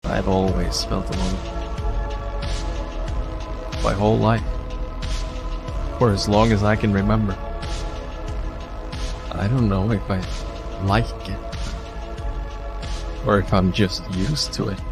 I've always felt alone. My whole life. For as long as I can remember. I don't know if I like it. Or if I'm just used to it.